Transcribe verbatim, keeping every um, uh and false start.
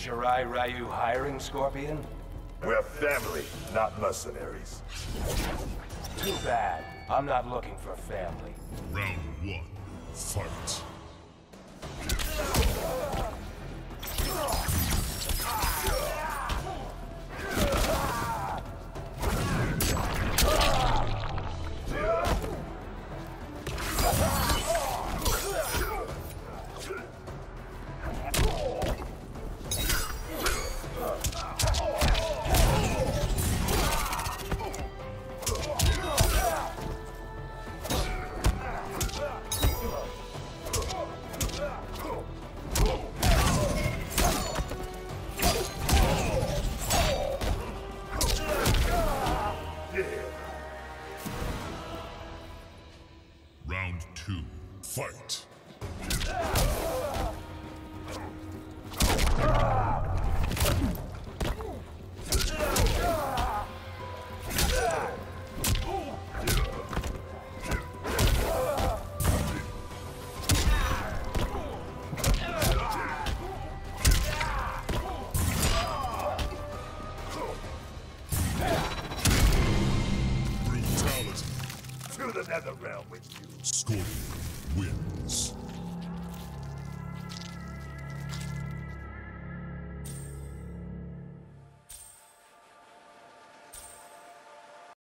Shirai Ryu hiring, Scorpion? We're family, not mercenaries. Too bad. I'm not looking for family. Round one, fight. Round two, fight. Brutality. To the nether realm with you. Scorpion wins.